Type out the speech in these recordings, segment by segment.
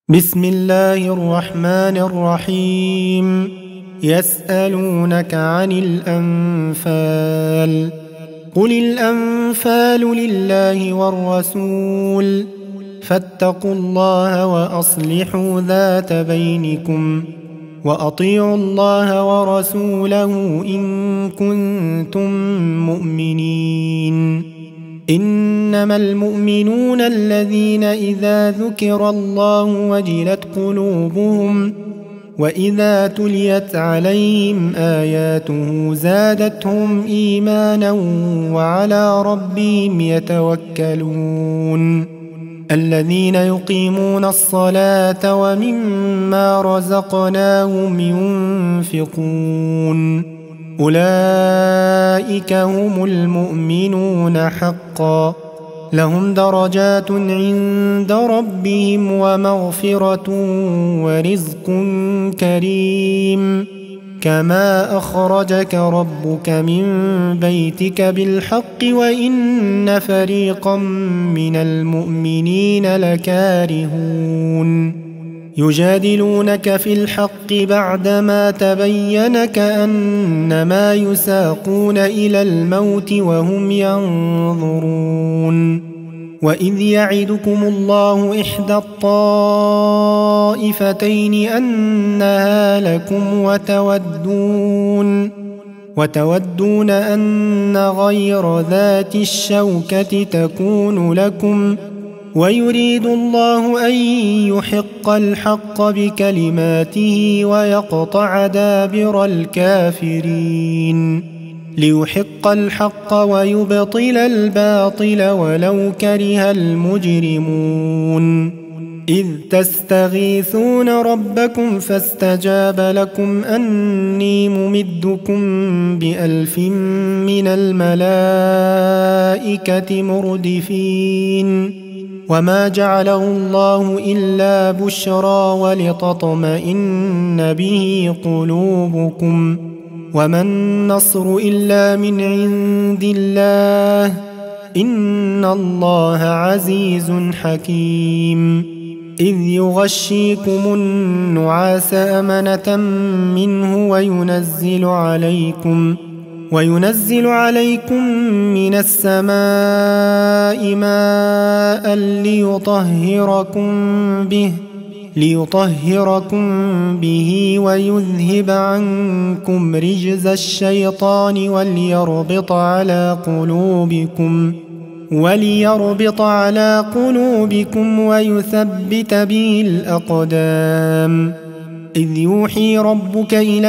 بسم الله الرحمن الرحيم. يسألونك عن الأنفال، قل الأنفال لله والرسول، فاتقوا الله وأصلحوا ذات بينكم، وأطيعوا الله ورسوله إن كنتم مؤمنين. إنما المؤمنون الذين إذا ذكر الله وجلت قلوبهم وإذا تليت عليهم آياته زادتهم إيمانا وعلى ربهم يتوكلون. الذين يقيمون الصلاة ومما رزقناهم ينفقون، أولئك هم المؤمنون حقا، لهم درجات عند ربهم ومغفرة ورزق كريم. كما أخرجك ربك من بيتك بالحق وإن فريقا من المؤمنين لكارهون. يجادلونك في الحق بعدما تبين كأنما يساقون إلى الموت وهم ينظرون. وإذ يعدكم الله إحدى الطائفتين أنها لكم وتودون أن غير ذات الشوكة تكون لكم، ويريد الله أن يحق الحق بكلماته ويقطع دابر الكافرين، ليحق الحق ويبطل الباطل ولو كره المجرمون. إذ تستغيثون ربكم فاستجاب لكم أني ممدكم ب1000 من الملائكة مردفين. وما جعله الله إلا بشرى ولتطمئن به قلوبكم، وما النصر إلا من عند الله، إن الله عزيز حكيم. إذ يغشيكم النعاس أمنة منه وينزل عليكم من السماء ماء ليطهركم به ويذهب عنكم رجز الشيطان وليربط على قلوبكم ويثبت به الأقدام. إذ يوحي ربك إلى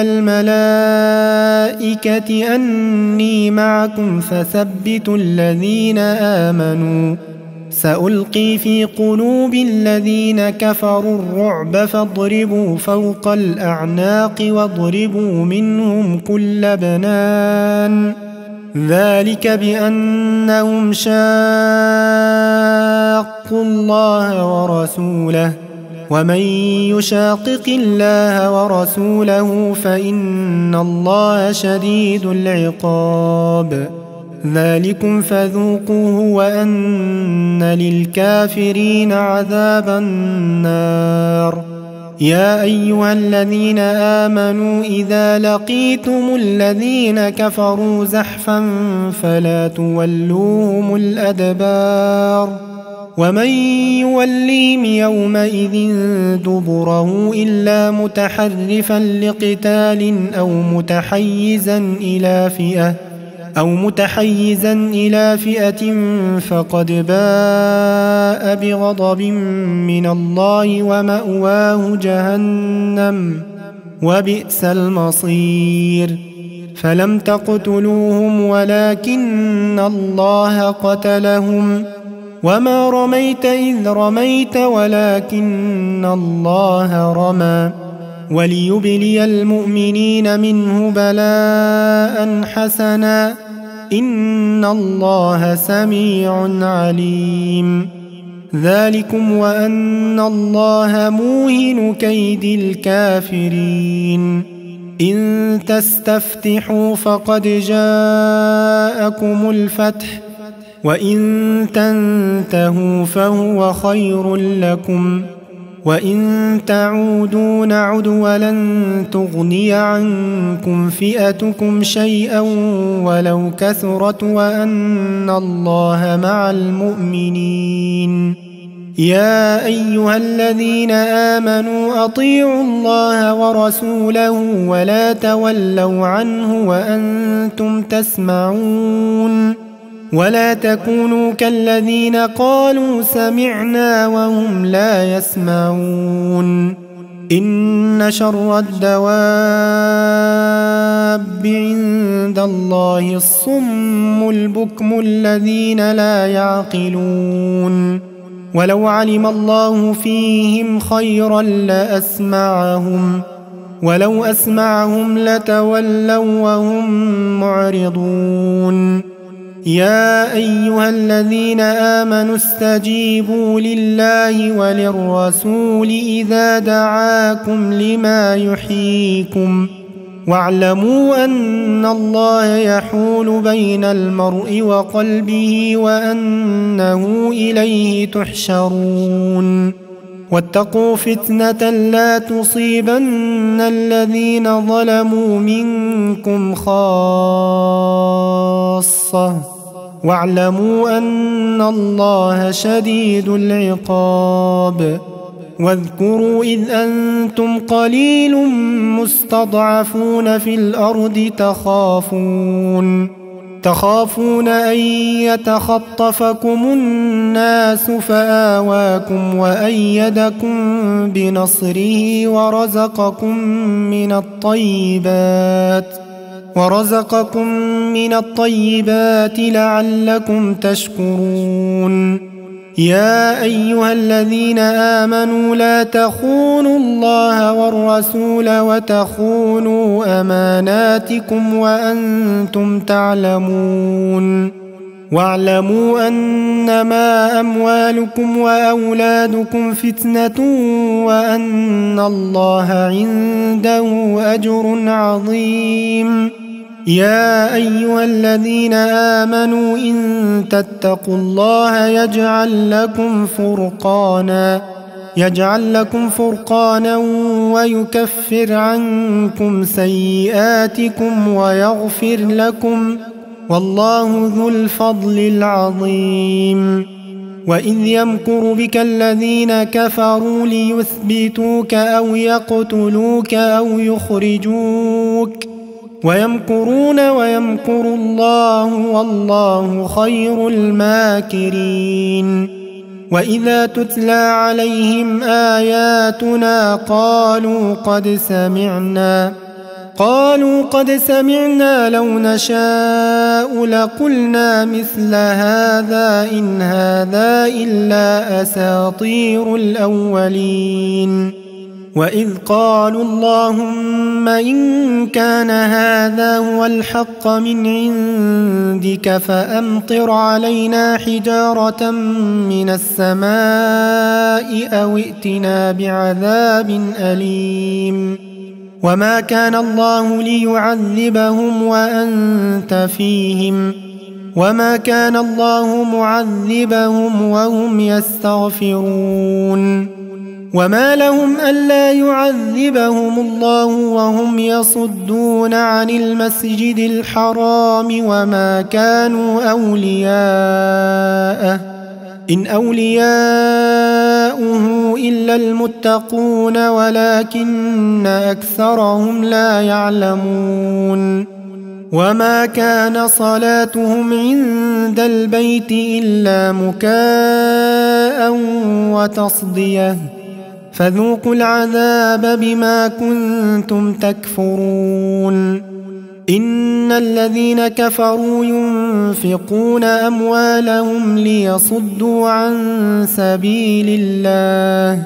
الملائكة أني معكم فثبتوا الذين آمنوا، سألقي في قلوب الذين كفروا الرعب فاضربوا فوق الأعناق واضربوا منهم كل بنان، ذلك بأنهم شاقوا الله ورسوله، ومن يشاقق الله ورسوله فإن الله شديد العقاب. ذلكم فذوقوه وأن للكافرين عذاب النار. يا أيها الذين آمنوا إذا لقيتم الذين كفروا زحفا فلا تولوهم الأدبار، ومن يوليهم يومئذ دبره إلا متحرفا لقتال أو متحيزا إلى فئة فقد باء بغضب من الله ومأواه جهنم وبئس المصير. فلم تقتلوهم ولكن الله قتلهم، وما رميت إذ رميت ولكن الله رمى، وليبلي المؤمنين منه بلاء حسنا، إن الله سميع عليم. ذلكم وأن الله موهن كيد الكافرين. إن تستفتحوا فقد جاءكم الفتح، وإن تنتهوا فهو خير لكم، وإن تعودوا نعد ولن تغني عنكم فئتكم شيئا ولو كثرت وأن الله مع المؤمنين. يا أيها الذين آمنوا أطيعوا الله ورسوله ولا تولوا عنه وأنتم تسمعون. ولا تكونوا كالذين قالوا سمعنا وهم لا يسمعون. إن شر الدواب عند الله الصم البكم الذين لا يعقلون. ولو علم الله فيهم خيرا لأسمعهم ولو أسمعهم لتولوا وهم معرضون. يا أيها الذين آمنوا استجيبوا لله وللرسول إذا دعاكم لما يحييكم واعلموا أن الله يحول بين المرء وقلبه وأنه إليه تحشرون. واتقوا فتنة لا تصيبن الذين ظلموا منكم خاصة واعلموا أن الله شديد العقاب. واذكروا إذ أنتم قليل مستضعفون في الأرض تخافون أن يتخطفكم الناس فآواكم وأيدكم بنصره ورزقكم من الطيبات لعلكم تشكرون. يا أيها الذين آمنوا لا تخونوا الله والرسول وتخونوا أماناتكم وأنتم تعلمون. واعلموا أنما أموالكم وأولادكم فتنة وأن الله عنده أجر عظيم. يا أيها الذين آمنوا إن تتقوا الله يجعل لكم فرقانا ويكفر عنكم سيئاتكم ويغفر لكم والله ذو الفضل العظيم. وإذ يمكر بك الذين كفروا ليثبتوك أو يقتلوك أو يخرجوك ويمكرون ويمكر الله والله خير الماكرين. وإذا تتلى عليهم آياتنا قالوا قد سمعنا لو نشاء لقلنا مثل هذا إن هذا إلا أساطير الأولين. وإذ قالوا اللهم إن كان هذا هو الحق من عندك فأمطر علينا حجارة من السماء أو ائتنا بعذاب أليم. وما كان الله ليعذبهم وأنت فيهم وما كان الله معذبهم وهم يستغفرون. وما لهم ألا يعذبهم الله وهم يصدون عن المسجد الحرام وما كانوا أولياءه إن أولياؤه إلا المتقون ولكن أكثرهم لا يعلمون. وما كان صلاتهم عند البيت إلا مكاء وتصدية فذوقوا العذاب بما كنتم تكفرون. إن الذين كفروا ينفقون أموالهم ليصدوا عن سبيل الله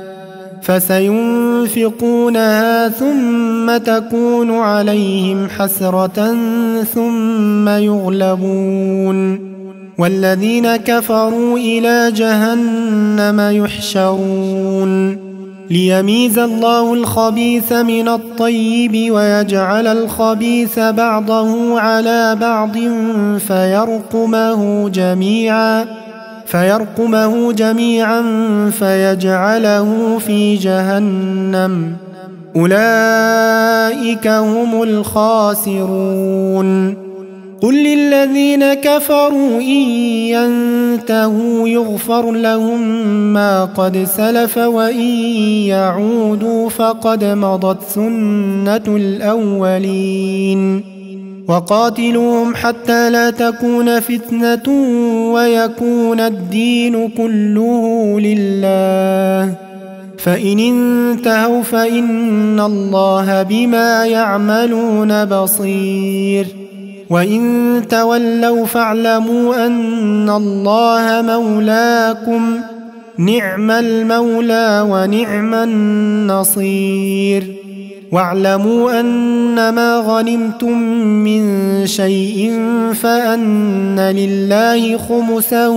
فسينفقونها ثم تكون عليهم حسرة ثم يغلبون والذين كفروا إلى جهنم يحشرون. ليميز الله الخبيث من الطيب ويجعل الخبيث بعضه على بعض فيرقمه جميعا فيجعله في جهنم. أولئك هم الخاسرون. قل للذين كفروا إن ينتهوا يغفر لهم ما قد سلف وإن يعودوا فقد مضت سنة الأولين. وقاتلوهم حتى لا تكون فتنة ويكون الدين كله لله، فإن انتهوا فإن الله بما يعملون بصير. وإن تولوا فاعلموا أن الله مولاكم، نعم المولى ونعم النصير. واعلموا أنما غنمتم من شيء فأن لله خمسه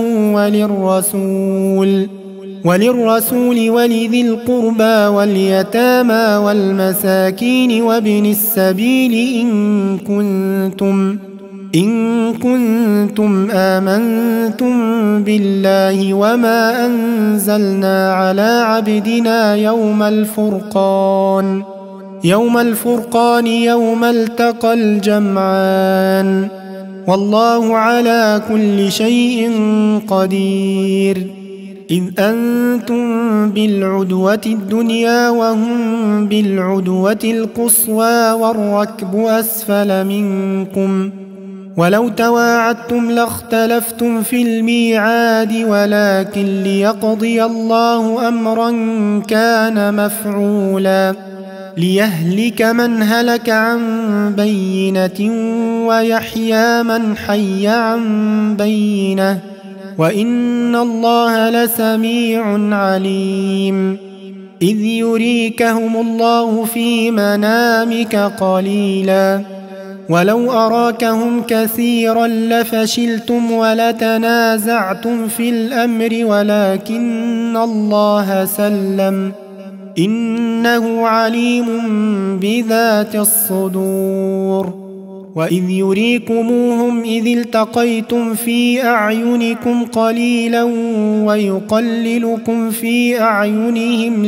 وللرسول ولذي القربى واليتامى والمساكين وابن السبيل إن كنتم آمنتم بالله وما أنزلنا على عبدنا يوم الفرقان يوم التقى الجمعان، والله على كل شيء قدير. إذ أنتم بالعدوة الدنيا وهم بالعدوة القصوى والركب أسفل منكم، ولو تواعدتم لاختلفتم في الميعاد، ولكن ليقضي الله أمرا كان مفعولا ليهلك من هلك عن بينة ويحيى من حي عن بينة، وإن الله لسميع عليم. إذ يريكهم الله في منامك قليلا ولو أراكهم كثيرا لفشلتم ولتنازعتم في الأمر ولكن الله سلم، إنه عليم بذات الصدور. وإذ يريكموهم إذ التقيتم في أعينكم قليلا ويقللكم في أعينهم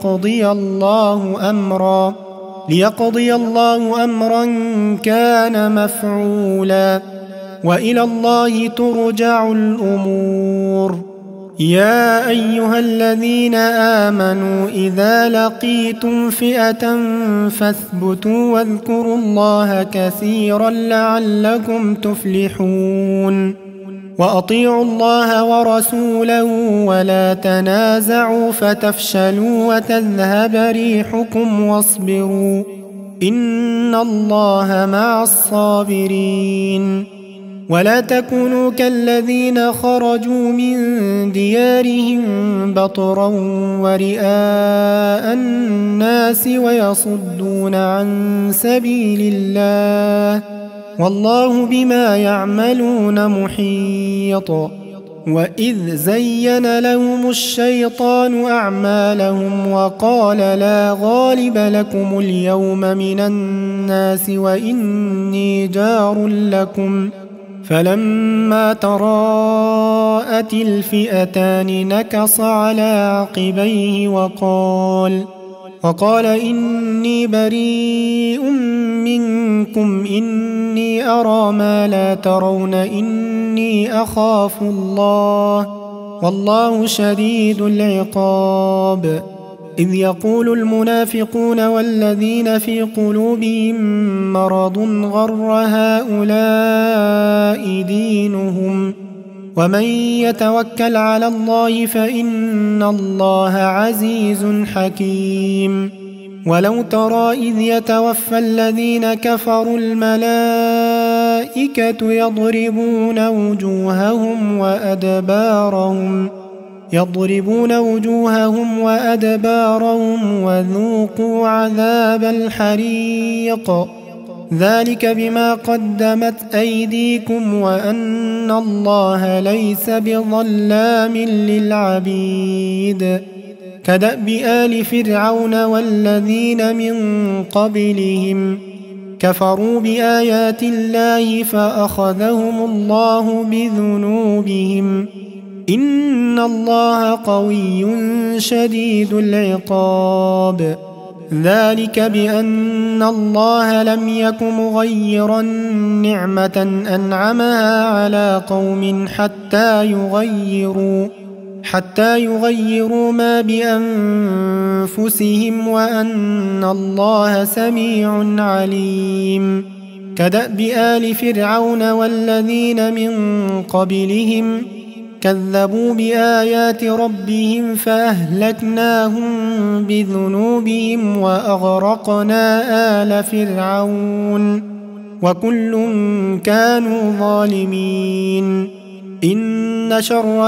ليقضي الله أمرا كان مفعولا، وإلى الله ترجع الأمور. يا أيها الذين آمنوا إذا لقيتم فئة فاثبتوا واذكروا الله كثيرا لعلكم تفلحون. وأطيعوا الله ورسوله ولا تنازعوا فتفشلوا وتذهب ريحكم واصبروا إن الله مع الصابرين. ولا تكونوا كالذين خرجوا من ديارهم بطرا ورئاء الناس ويصدون عن سبيل الله، والله بما يعملون محيط. وإذ زين لهم الشيطان أعمالهم وقال لا غالب لكم اليوم من الناس وإني جار لكم، فلما تراءت الفئتان نكص على عقبيه وقال إني بريء منكم إني أرى ما لا ترون إني أخاف الله والله شديد العقاب. إذ يقول المنافقون والذين في قلوبهم مرض غر هؤلاء دينهم ومن يتوكل على الله فإن الله عزيز حكيم. ولو ترى إذ يتوفى الذين كفروا الملائكة يضربون وجوههم وأدبارهم وذوقوا عذاب الحريق ذلك بما قدمت أيديكم وأن الله ليس بظلام للعبيد. كدأب آل فرعون والذين من قبلهم كفروا بآيات الله فأخذهم الله بذنوبهم إن الله قوي شديد العقاب. ذلك بأن الله لم يك مغيرا نعمة أنعمها على قوم حتى يغيروا ما بأنفسهم وأن الله سميع عليم. كدأب آل فرعون والذين من قبلهم كذبوا بآيات ربهم فأهلكناهم بذنوبهم وأغرقنا آل فرعون وكل كانوا ظالمين. إن شر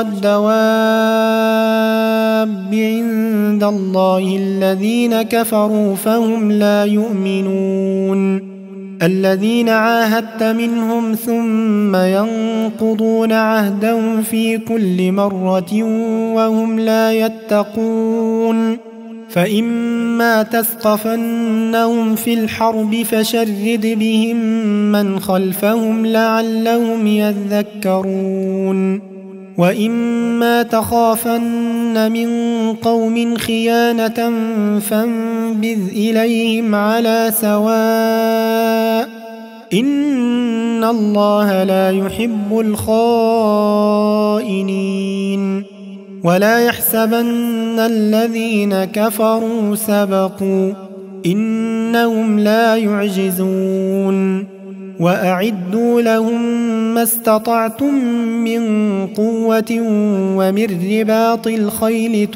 الدواب عند الله الذين كفروا فهم لا يؤمنون. الذين عاهدت منهم ثم ينقضون عهدهم في كل مرة وهم لا يتقون. فإما تثقفنهم في الحرب فشرد بهم من خلفهم لعلهم يذكرون. وإما تخافن من قوم خيانة فانبذ إليهم على سواء إن الله لا يحب الخائنين. ولا يحسبن الذين كفروا سبقوا إنهم لا يعجزون. وأعدوا لهم ما استطعتم من قوة ومن رباط الخيل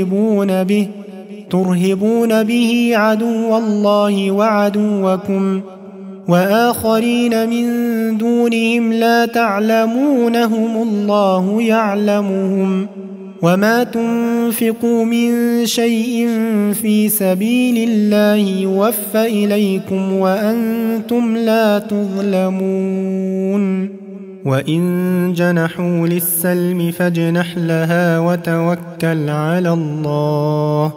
ترهبون به عدو الله وعدوكم وآخرين من دونهم لا تعلمونهم الله يعلمهم. وما تنفقوا من شيء في سبيل الله يوفى إليكم وأنتم لا تظلمون. وإن جنحوا للسلم فاجنح لها وتوكل على الله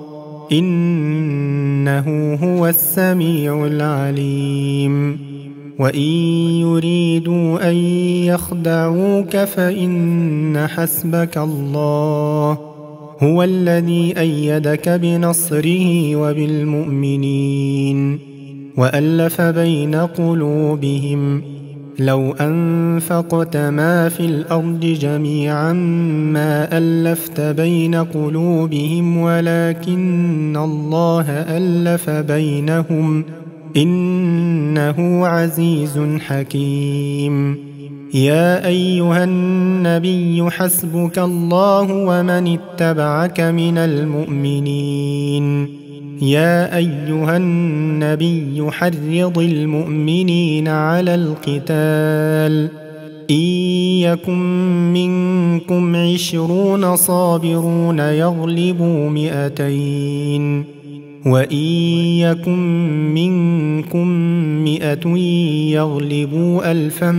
إنه هو السميع العليم. وإن يريدوا أن يخدعوك فإن حسبك الله هو الذي أيدك بنصره وبالمؤمنين وألف بين قلوبهم لو أنفقت ما في الأرض جميعا ما ألفت بين قلوبهم ولكن الله ألف بينهم إنه عزيز حكيم. يا أيها النبي حسبك الله ومن اتبعك من المؤمنين. يا أيها النبي حرض المؤمنين على القتال إن يكن منكم 20 صابرون يغلبوا 200 وإن يكن منكم 100 يغلبوا 1000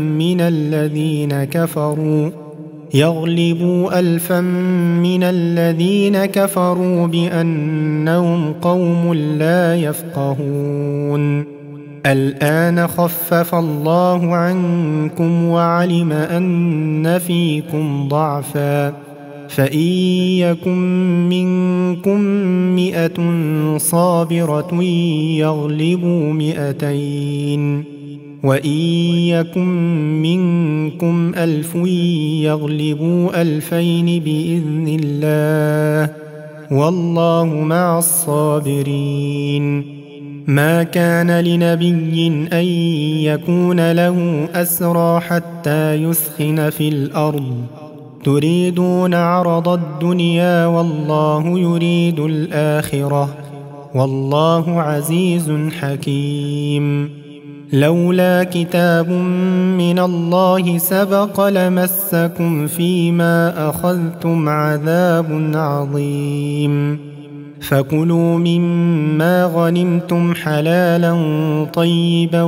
من الذين كفروا بأنهم قوم لا يفقهون. الآن خفف الله عنكم وعلم أن فيكم ضعفا فإن يكن منكم 100 صابرة يغلبوا 200 وإن يكن منكم 1000 يغلبوا 2000 بإذن الله والله مع الصابرين. ما كان لنبي أن يكون له أسرى حتى يثخن في الأرض تريدون عرض الدنيا والله يريد الآخرة والله عزيز حكيم. لولا كتاب من الله سبق لمسكم فيما أخذتم عذاب عظيم. فكلوا مما غنمتم حلالا طيبا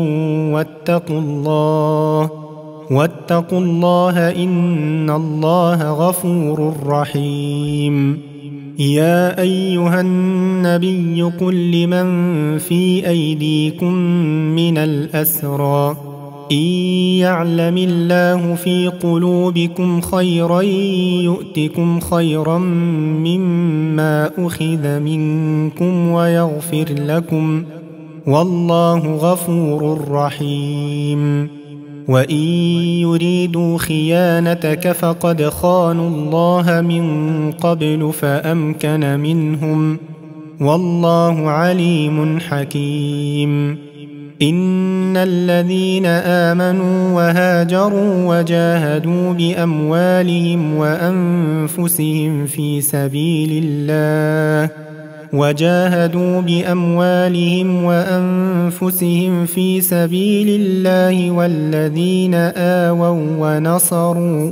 واتقوا الله إن الله غفور رحيم. يا أيها النبي قل لمن في أيديكم من الأسرى إن يعلم الله في قلوبكم خيرا يؤتكم خيرا مما أخذ منكم ويغفر لكم، والله غفور رحيم. وإن يريدوا خيانتك فقد خانوا الله من قبل فأمكن منهم، والله عليم حكيم. إن الذين آمنوا وهاجروا وجاهدوا بأموالهم وأنفسهم في سبيل الله والذين آووا ونصروا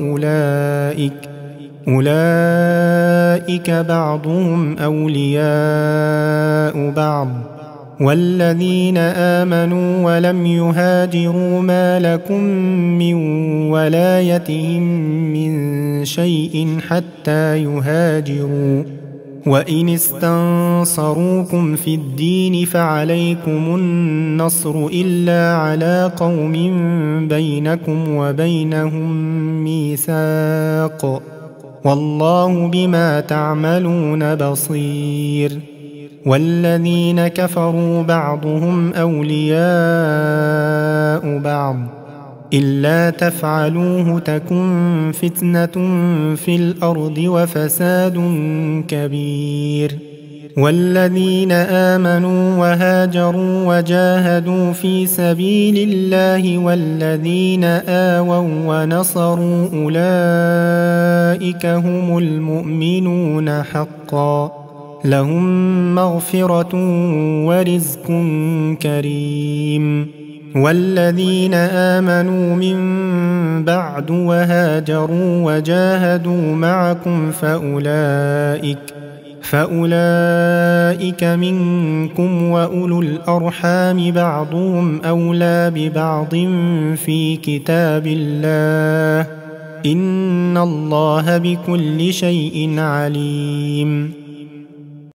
أولئك بعضهم أولياء بعض، والذين آمنوا ولم يهاجروا ما لكم من ولايتهم من شيء حتى يهاجروا، وإن استنصروكم في الدين فعليكم النصر إلا على قوم بينكم وبينهم ميثاق، والله بما تعملون بصير. والذين كفروا بعضهم أولياء بعض، إلا تفعلوه تكن فتنة في الأرض وفساد كبير. والذين آمنوا وهاجروا وجاهدوا في سبيل الله والذين آووا ونصروا أولئك هم المؤمنون حقا، لهم مغفرة ورزق كريم. والذين آمنوا من بعد وهاجروا وجاهدوا معكم فأولئك منكم وأولو الأرحام بعضهم أولى ببعض في كتاب الله، إن الله بكل شيء عليم.